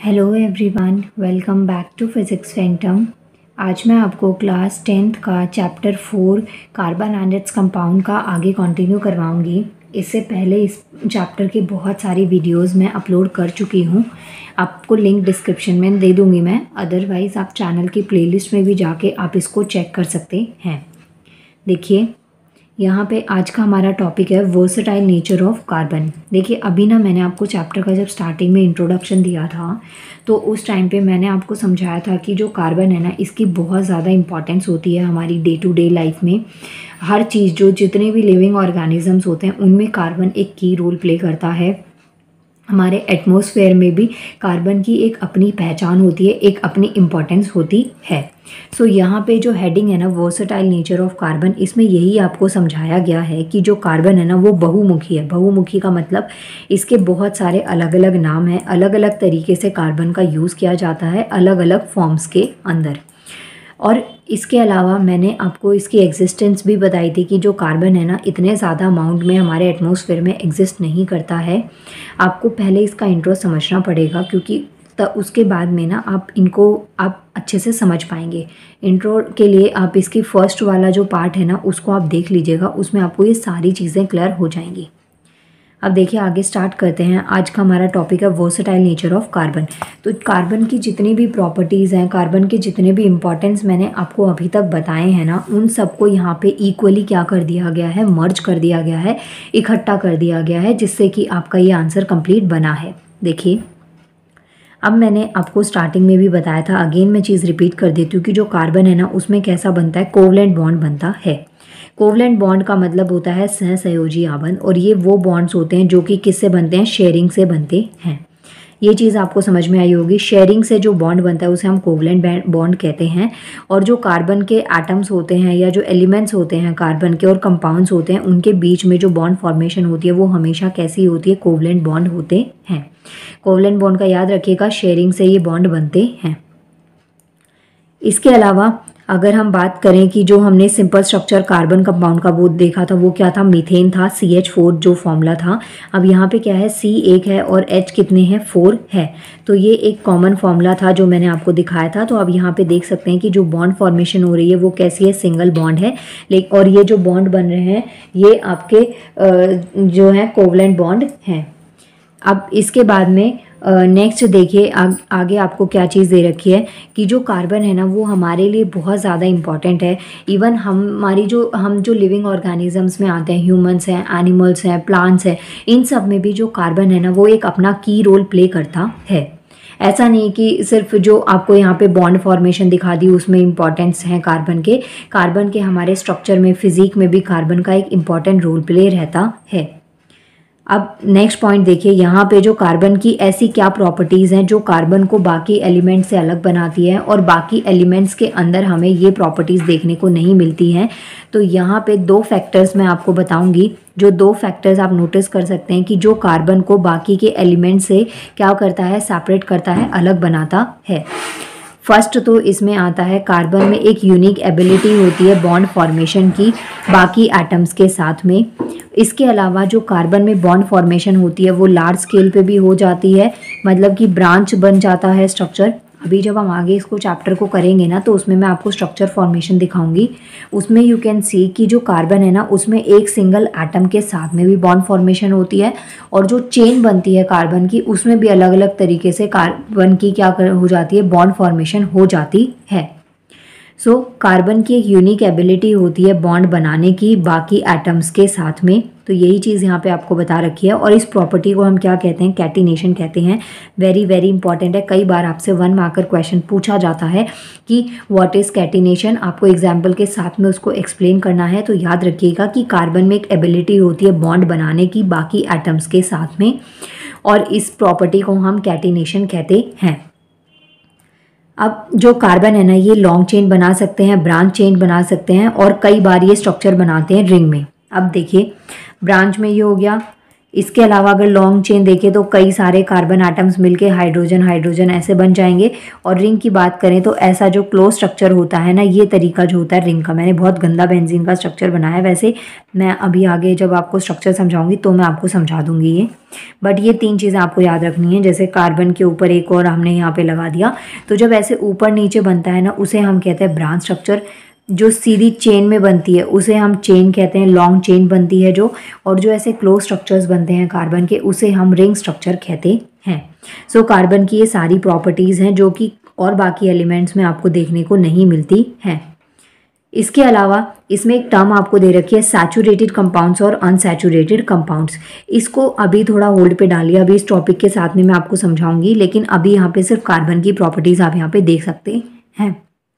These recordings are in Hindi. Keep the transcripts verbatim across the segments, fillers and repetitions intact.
Hello everyone, welcome back to physics phantom. आज मैं आपको क्लास टेंथ का chapter four carbon and its compound का आगे कंटिन्यू करवाऊंगी। इससे पहले इस चैप्टर की बहुत सारी वीडियोस मैं अपलोड कर चुकी हूँ। आपको लिंक डिस्क्रिप्शन में दे दूँगी मैं, अदरवाइज़ आप चैनल की प्लेलिस्ट में भी जाके आप इसको चेक कर सकते हैं। देखिए यहाँ पे आज का हमारा टॉपिक है वर्सेटाइल नेचर ऑफ कार्बन। देखिए अभी ना मैंने आपको चैप्टर का जब स्टार्टिंग में इंट्रोडक्शन दिया था तो उस टाइम पे मैंने आपको समझाया था कि जो कार्बन है ना, इसकी बहुत ज़्यादा इंपॉर्टेंस होती है हमारी डे टू डे लाइफ में। हर चीज़, जो जितने भी लिविंग ऑर्गेनिजम्स होते हैं उनमें कार्बन एक की रोल प्ले करता है। हमारे एटमॉस्फेयर में भी कार्बन की एक अपनी पहचान होती है, एक अपनी इम्पॉर्टेंस होती है। सो so, यहाँ पे जो हेडिंग है ना वर्सेटाइल नेचर ऑफ कार्बन, इसमें यही आपको समझाया गया है कि जो कार्बन है ना वो बहुमुखी है। बहुमुखी का मतलब इसके बहुत सारे अलग अलग नाम हैं, अलग अलग तरीके से कार्बन का यूज़ किया जाता है अलग अलग फॉर्म्स के अंदर। और इसके अलावा मैंने आपको इसकी एग्जिस्टेंस भी बताई थी कि जो कार्बन है ना इतने ज़्यादा अमाउंट में हमारे एटमॉस्फेयर में एग्जिस्ट नहीं करता है। आपको पहले इसका इंट्रो समझना पड़ेगा, क्योंकि तब उसके बाद में ना आप इनको आप अच्छे से समझ पाएंगे। इंट्रो के लिए आप इसकी फर्स्ट वाला जो पार्ट है ना उसको आप देख लीजिएगा, उसमें आपको ये सारी चीज़ें क्लियर हो जाएंगी। अब देखिए आगे स्टार्ट करते हैं। आज का हमारा टॉपिक है वर्सेटाइल नेचर ऑफ कार्बन। तो कार्बन की जितनी भी प्रॉपर्टीज़ हैं, कार्बन के जितने भी इंपॉर्टेंस मैंने आपको अभी तक बताए हैं ना, उन सबको यहाँ पे इक्वली क्या कर दिया गया है, मर्ज कर दिया गया है, इकट्ठा कर दिया गया है, जिससे कि आपका ये आंसर कंप्लीट बना है। देखिए अब मैंने आपको स्टार्टिंग में भी बताया था, अगेन मैं चीज़ रिपीट कर देती हूँ कि जो कार्बन है ना उसमें कैसा बनता है, कोवलेंट बॉन्ड बनता है। कोवलेंट बॉन्ड का मतलब होता है सहसंयोजी आबंध, और ये वो बॉन्ड्स होते हैं जो कि किससे बनते हैं, शेयरिंग से बनते हैं। ये चीज़ आपको समझ में आई होगी। शेयरिंग से जो बॉन्ड बनता है उसे हम कोवलेंट बॉन्ड कहते हैं। और जो कार्बन के एटम्स होते हैं या जो एलिमेंट्स होते हैं कार्बन के और कंपाउंड्स होते हैं, उनके बीच में जो बॉन्ड फॉर्मेशन होती है वो हमेशा कैसी होती है, कोवलेंट बॉन्ड होते हैं। कोवलेंट बॉन्ड का याद रखिएगा, शेयरिंग से ये बॉन्ड बनते हैं। इसके अलावा अगर हम बात करें कि जो हमने सिंपल स्ट्रक्चर कार्बन कंपाउंड का वो देखा था वो क्या था, मीथेन था, सी एच फोर जो फॉर्मूला था। अब यहाँ पे क्या है, सी एक है और एच कितने हैं, फोर है। तो ये एक कॉमन फॉर्मूला था जो मैंने आपको दिखाया था। तो अब यहाँ पे देख सकते हैं कि जो बॉन्ड फॉर्मेशन हो रही है वो कैसी है, सिंगल बॉन्ड है। लेकिन और ये जो बॉन्ड बन रहे हैं ये आपके जो है कोवलेंट बॉन्ड हैं। अब इसके बाद में नेक्स्ट uh, देखिए आग, आगे आपको क्या चीज़ दे रखी है कि जो कार्बन है ना वो हमारे लिए बहुत ज़्यादा इम्पॉर्टेंट है। इवन हमारी जो हम जो लिविंग ऑर्गेनिजम्स में आते हैं, ह्यूमंस हैं, एनिमल्स हैं, प्लांट्स हैं, इन सब में भी जो कार्बन है ना वो एक अपना की रोल प्ले करता है। ऐसा नहीं कि सिर्फ जो आपको यहाँ पे बॉन्ड फॉर्मेशन दिखा दी उसमें इंपॉर्टेंस है कार्बन के। कार्बन के हमारे स्ट्रक्चर में, फिजिक में भी कार्बन का एक इम्पॉर्टेंट रोल प्ले रहता है। अब नेक्स्ट पॉइंट देखिए, यहाँ पे जो कार्बन की ऐसी क्या प्रॉपर्टीज़ हैं जो कार्बन को बाकी एलिमेंट से अलग बनाती है और बाकी एलिमेंट्स के अंदर हमें ये प्रॉपर्टीज़ देखने को नहीं मिलती हैं। तो यहाँ पे दो फैक्टर्स मैं आपको बताऊंगी। जो दो फैक्टर्स आप नोटिस कर सकते हैं कि जो कार्बन को बाकी के एलिमेंट से क्या करता है, सेपरेट करता है, अलग बनाता है। फर्स्ट तो इसमें आता है कार्बन में एक यूनिक एबिलिटी होती है बॉन्ड फॉर्मेशन की बाकी एटम्स के साथ में। इसके अलावा जो कार्बन में बॉन्ड फॉर्मेशन होती है वो लार्ज स्केल पे भी हो जाती है, मतलब कि ब्रांच बन जाता है स्ट्रक्चर। अभी जब हम आगे इसको चैप्टर को करेंगे ना तो उसमें मैं आपको स्ट्रक्चर फॉर्मेशन दिखाऊंगी। उसमें यू कैन सी कि जो कार्बन है ना उसमें एक सिंगल एटम के साथ में भी बॉन्ड फॉर्मेशन होती है, और जो चेन बनती है कार्बन की उसमें भी अलग अलग तरीके से कार्बन की क्या हो जाती है, बॉन्ड फॉर्मेशन हो जाती है। सो so, कार्बन की एक यूनिक एबिलिटी होती है बॉन्ड बनाने की बाकी एटम्स के साथ में। तो यही चीज़ यहाँ पे आपको बता रखी है, और इस प्रॉपर्टी को हम क्या कहते हैं, कैटिनेशन कहते हैं। वेरी वेरी इंपॉर्टेंट है। कई बार आपसे वन मार्कर क्वेश्चन पूछा जाता है कि व्हाट इज़ कैटिनेशन, आपको एग्जाम्पल के साथ में उसको एक्सप्लेन करना है। तो याद रखिएगा कि कार्बन में एक एबिलिटी होती है बॉन्ड बनाने की बाकी एटम्स के साथ में, और इस प्रॉपर्टी को हम कैटिनेशन कहते हैं। अब जो कार्बन है ना ये लॉन्ग चेन बना सकते हैं, ब्रांच चेन बना सकते हैं, और कई बार ये स्ट्रक्चर बनाते हैं रिंग में। अब देखिए ब्रांच में ये हो गया, इसके अलावा अगर लॉन्ग चेन देखें तो कई सारे कार्बन एटम्स मिलके हाइड्रोजन हाइड्रोजन ऐसे बन जाएंगे। और रिंग की बात करें तो ऐसा जो क्लोज स्ट्रक्चर होता है ना, ये तरीका जो होता है रिंग का, मैंने बहुत गंदा बेंजीन का स्ट्रक्चर बनाया है, वैसे मैं अभी आगे जब आपको स्ट्रक्चर समझाऊंगी तो मैं आपको समझा दूंगी ये। बट ये तीन चीज़ें आपको याद रखनी है। जैसे कार्बन के ऊपर एक और हमने यहाँ पे लगा दिया, तो जब ऐसे ऊपर नीचे बनता है ना, उसे हम कहते हैं ब्रांच स्ट्रक्चर। जो सीधी चेन में बनती है उसे हम चेन कहते हैं, लॉन्ग चेन बनती है जो, और जो ऐसे क्लोज स्ट्रक्चर्स बनते हैं कार्बन के, उसे हम रिंग स्ट्रक्चर कहते हैं। सो so, कार्बन की ये सारी प्रॉपर्टीज़ हैं जो कि और बाकी एलिमेंट्स में आपको देखने को नहीं मिलती हैं। इसके अलावा इसमें एक टर्म आपको दे रखी है सैचुरेटेड कंपाउंड्स और अनसैचुरेटेड कंपाउंड्स। इसको अभी थोड़ा होल्ड पे डालिए, अभी इस टॉपिक के साथ में मैं आपको समझाऊंगी, लेकिन अभी यहाँ पे सिर्फ कार्बन की प्रॉपर्टीज़ आप यहाँ पे देख सकते हैं।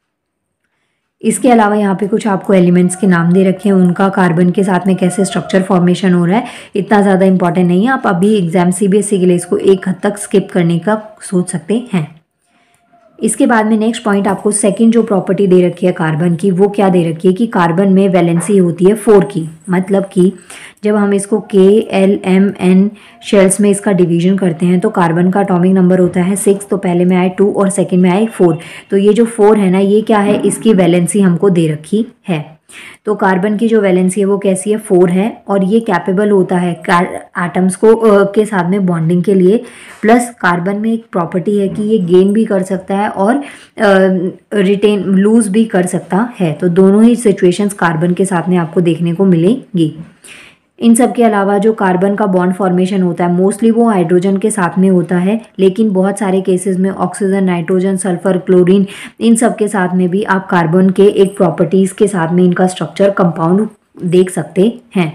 इसके अलावा यहाँ पे कुछ आपको एलिमेंट्स के नाम दे रखे हैं, उनका कार्बन के साथ में कैसे स्ट्रक्चर फॉर्मेशन हो रहा है, इतना ज़्यादा इंपॉर्टेंट नहीं है। आप अभी एग्जाम सीबीएसई के लिए इसको एक हद तक स्किप करने का सोच सकते हैं। इसके बाद में नेक्स्ट पॉइंट आपको सेकंड जो प्रॉपर्टी दे रखी है कार्बन की, वो क्या दे रखी है कि कार्बन में वैलेंसी होती है फोर की। मतलब कि जब हम इसको के एल एम एन शेल्स में इसका डिवीजन करते हैं तो कार्बन का एटॉमिक नंबर होता है सिक्स, तो पहले में आए टू और सेकंड में आए फोर। तो ये जो फोर है ना, ये क्या है, इसकी वैलेंसी हमको दे रखी है। तो कार्बन की जो वैलेंसी है वो कैसी है, फोर है, और ये कैपेबल होता है एटम्स को आ, के साथ में बॉन्डिंग के लिए। प्लस कार्बन में एक प्रॉपर्टी है कि ये गेन भी कर सकता है और रिटेन लूज भी कर सकता है। तो दोनों ही सिचुएशंस कार्बन के साथ में आपको देखने को मिलेंगी। इन सब के अलावा जो कार्बन का बॉन्ड फॉर्मेशन होता है मोस्टली वो हाइड्रोजन के साथ में होता है, लेकिन बहुत सारे केसेस में ऑक्सीजन, नाइट्रोजन, सल्फर, क्लोरीन, इन सब के साथ में भी आप कार्बन के एक प्रॉपर्टीज़ के साथ में इनका स्ट्रक्चर कंपाउंड देख सकते हैं।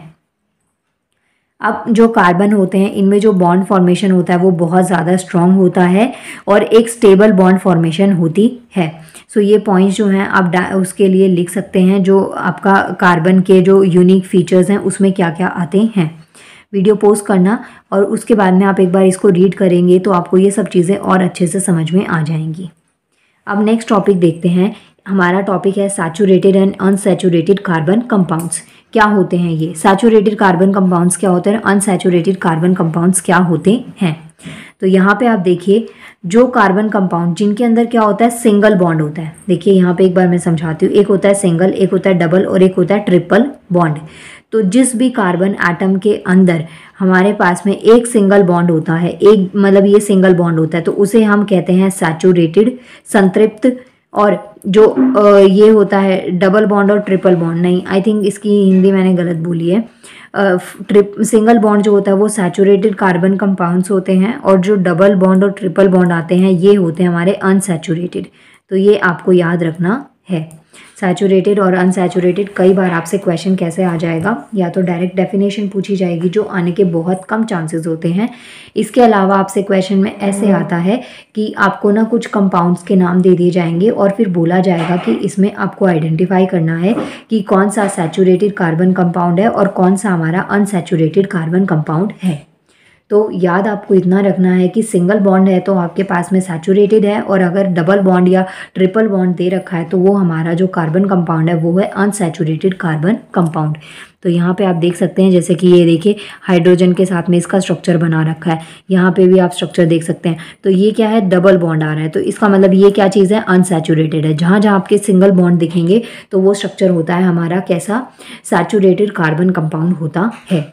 अब जो कार्बन होते हैं इनमें जो बॉन्ड फॉर्मेशन होता है वो बहुत ज़्यादा स्ट्रॉन्ग होता है और एक स्टेबल बॉन्ड फॉर्मेशन होती है। सो so, ये पॉइंट्स जो हैं आप उसके लिए लिख सकते हैं, जो आपका कार्बन के जो यूनिक फीचर्स हैं उसमें क्या क्या आते हैं। वीडियो पोस्ट करना और उसके बाद में आप एक बार इसको रीड करेंगे तो आपको ये सब चीज़ें और अच्छे से समझ में आ जाएंगी। अब नेक्स्ट टॉपिक देखते हैं। हमारा टॉपिक है saturated and unsaturated carbon compounds. क्या होते हैं ये सैचुरेटेड कार्बन कंपाउंड्स, क्या होते हैं अनसैचुरेटेड कार्बन कंपाउंड्स क्या होते हैं। तो यहाँ पे आप देखिए जो कार्बन कंपाउंड जिनके अंदर क्या होता है, सिंगल बॉन्ड होता है। देखिए यहाँ पे एक बार मैं समझाती हूँ, एक होता है सिंगल, एक होता है डबल और एक होता है ट्रिपल बॉन्ड। तो जिस भी कार्बन एटम के अंदर हमारे पास में एक सिंगल बॉन्ड होता है, एक मतलब ये सिंगल बॉन्ड होता है, तो उसे हम कहते हैं सैचुरेटेड, संतृप्त। और जो आ, ये होता है डबल बॉन्ड और ट्रिपल बॉन्ड, नहीं आई थिंक इसकी हिंदी मैंने गलत बोली है। ट्रिप सिंगल बॉन्ड जो होता है वो सैचुरेटेड कार्बन कंपाउंड्स होते हैं, और जो डबल बॉन्ड और ट्रिपल बॉन्ड आते हैं ये होते हैं हमारे अनसैचुरेटेड। तो ये आपको याद रखना है। सैचुरेटेड और अनसैचुरेटेड कई बार आपसे क्वेश्चन कैसे आ जाएगा, या तो डायरेक्ट डेफिनेशन पूछी जाएगी जो आने के बहुत कम चांसेस होते हैं। इसके अलावा आपसे क्वेश्चन में ऐसे आता है कि आपको ना कुछ कंपाउंड्स के नाम दे दिए जाएंगे और फिर बोला जाएगा कि इसमें आपको आइडेंटिफाई करना है कि कौन सा सैचुरेटेड कार्बन कंपाउंड है और कौन सा हमारा अनसैचुरेटेड कार्बन कंपाउंड है। तो याद आपको इतना रखना है कि सिंगल बॉन्ड है तो आपके पास में सैचुरेटेड है, और अगर डबल बॉन्ड या ट्रिपल बॉन्ड दे रखा है तो वो हमारा जो कार्बन कंपाउंड है वो है अनसैचुरेटेड कार्बन कंपाउंड। तो यहाँ पे आप देख सकते हैं, जैसे कि ये देखिए हाइड्रोजन के साथ में इसका स्ट्रक्चर बना रखा है, यहाँ पे भी आप स्ट्रक्चर देख सकते हैं। तो ये क्या है, डबल बॉन्ड आ रहा है, तो इसका मतलब ये क्या चीज़ है, अनसैचुरेटेड है। जहाँ जहाँ आपके सिंगल बॉन्ड दिखेंगे तो वो स्ट्रक्चर होता है हमारा कैसा, सैचुरेटेड कार्बन कंपाउंड होता है।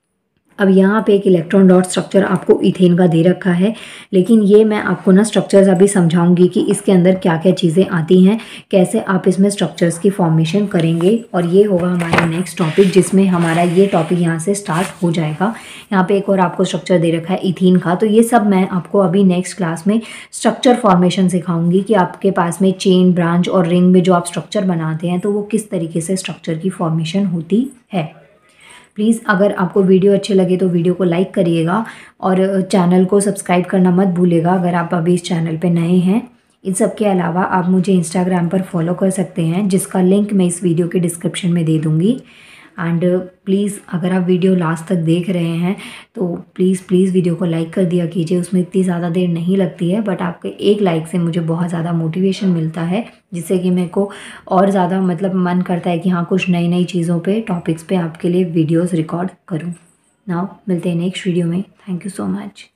अब यहाँ पे एक इलेक्ट्रॉन डॉट स्ट्रक्चर आपको इथेन का दे रखा है, लेकिन ये मैं आपको ना स्ट्रक्चर्स अभी समझाऊंगी कि इसके अंदर क्या क्या चीज़ें आती हैं, कैसे आप इसमें स्ट्रक्चर्स की फॉर्मेशन करेंगे, और ये होगा हमारा नेक्स्ट टॉपिक जिसमें हमारा ये टॉपिक यहाँ से स्टार्ट हो जाएगा। यहाँ पे एक और आपको स्ट्रक्चर दे रखा है इथीन का, तो ये सब मैं आपको अभी नेक्स्ट क्लास में स्ट्रक्चर फॉर्मेशन सिखाऊंगी कि आपके पास में चेन, ब्रांच और रिंग में जो आप स्ट्रक्चर बनाते हैं तो वो किस तरीके से स्ट्रक्चर की फॉर्मेशन होती है। प्लीज़ अगर आपको वीडियो अच्छे लगे तो वीडियो को लाइक करिएगा और चैनल को सब्सक्राइब करना मत भूलिएगा अगर आप अभी इस चैनल पे नए हैं। इन सब के अलावा आप मुझे इंस्टाग्राम पर फॉलो कर सकते हैं, जिसका लिंक मैं इस वीडियो के डिस्क्रिप्शन में दे दूँगी। एंड प्लीज़ अगर आप वीडियो लास्ट तक देख रहे हैं तो प्लीज़ प्लीज़ वीडियो को लाइक कर दिया कीजिए। उसमें इतनी ज़्यादा देर नहीं लगती है, बट आपके एक लाइक से मुझे बहुत ज़्यादा मोटिवेशन मिलता है, जिससे कि मेरे को और ज़्यादा मतलब मन करता है कि हाँ कुछ नई नई चीज़ों पे, टॉपिक्स पे आपके लिए वीडियोस रिकॉर्ड करूँ। नाउ मिलते हैं नेक्स्ट वीडियो में। Thank you so much.